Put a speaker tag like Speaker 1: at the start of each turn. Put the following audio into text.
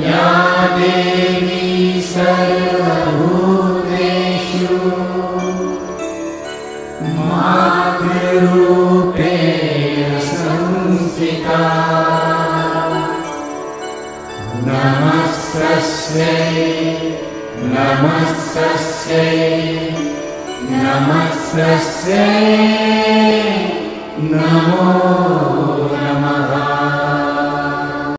Speaker 1: या देवी सर्वभूतेषु मातृरूपेण संस्थिता नमस्तस्यै नमस्तस्यै नमस्तस्यै नमो नमः।